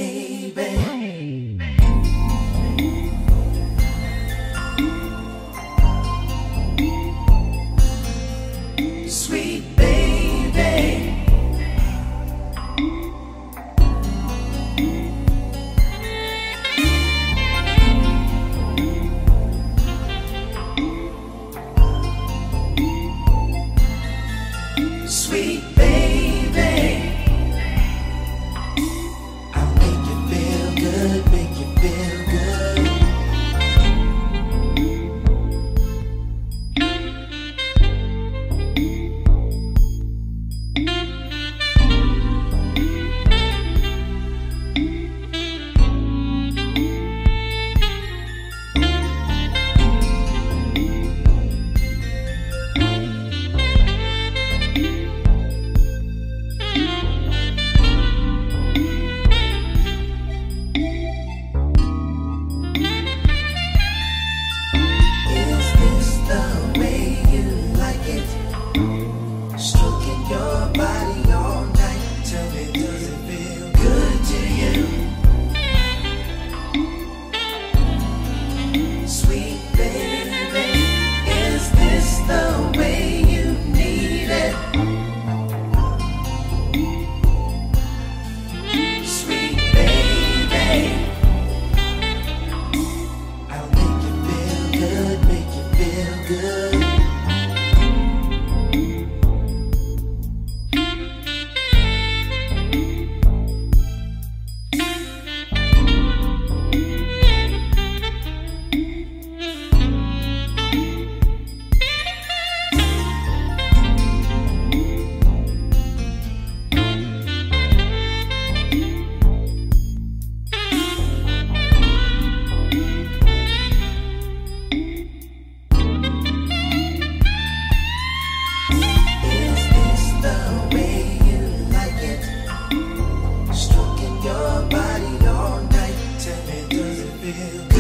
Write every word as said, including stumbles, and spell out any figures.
baby. Sweet baby. Sweet baby. I'll make you feel good, make you feel good. Stroking your body all night. Tell me, does it feel good to you? Sweet baby, is this the way you need it? Sweet baby, I'll make you feel good, make you feel good. Stroking your body all night. Tell me, does it feel